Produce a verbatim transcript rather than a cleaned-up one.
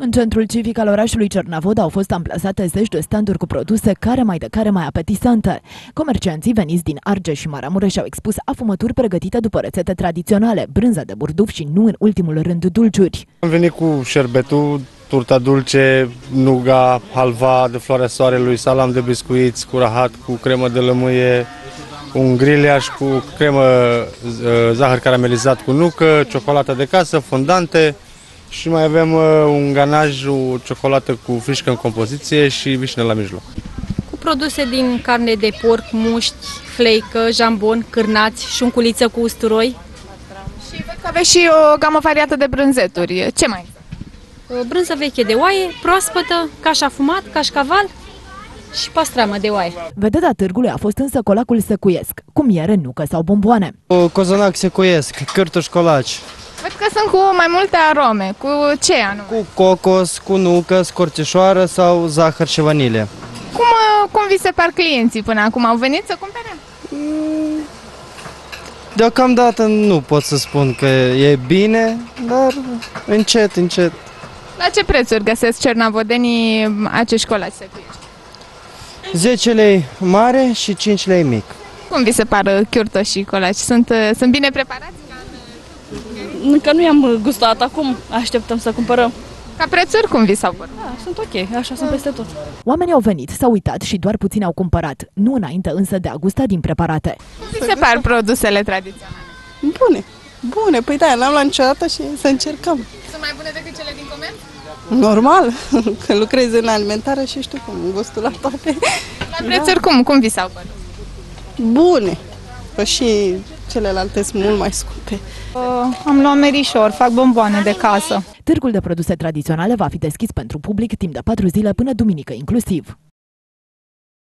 În centrul civic al orașului Cernavod au fost amplasate zeci de standuri cu produse care mai de care mai apetisante. Comercianții veniți din Argeș și Maramureș au expus afumături pregătite după rețete tradiționale, brânza de burduf și, nu în ultimul rând, dulciuri. Am venit cu șerbetul, turta dulce, nuga, halva de floarea soarelui, salam de biscuiți cu rahat, cu cremă de lămâie, un griliaș cu cremă, zahăr caramelizat cu nucă, ciocolată de casă, fondante și mai avem un ganaj, o ciocolată cu frișcă în compoziție și vișine la mijloc. Cu produse din carne de porc, muști, fleică, jambon, cârnați, șunculiță cu usturoi. Și văd că aveți și o gamă variată de brânzeturi. Ce mai? Brânză veche de oaie, proaspătă, caș afumat, cașcaval și pastramă de oaie. Vedeta târgului a fost însă colacul secuiesc, cu miere, nucă sau bomboane. Cozonac secuiesc, cârtuși colaci. Văd că sunt cu mai multe arome. Cu ce anume? Cu cocos, cu nucă, scorțișoară sau zahăr și vanilie. Cum, cum vi se par clienții până acum? Au venit să cumpere? Deocamdată nu pot să spun că e bine, dar încet, încet. La ce prețuri găsesc cernavodenii acești colaci secuiești? zece lei mare și cinci lei mic. Cum vi se par chiurtoși și colaci? Sunt, sunt bine preparați? Încă nu i-am gustat, acum așteptăm să cumpărăm. Ca prețuri cum vi s-au părut? Da, sunt ok, așa sunt peste tot. Oamenii au venit, s-au uitat și doar puțini au cumpărat, nu înainte însă de a gusta din preparate. Cum vi se par produsele tradiționale? Bune, bune, păi da, n-am luat niciodată și să încercăm. Sunt mai bune decât cele din comerț? Normal, că lucrez în alimentară și știu cum, gustul la toate. La prețuri da. cum? Cum vi s-au părut? Bune, că și celelalte sunt mult mai scumpe. Uh, am luat merișor, fac bomboane de casă. Târgul de produse tradiționale va fi deschis pentru public timp de patru zile până duminică inclusiv.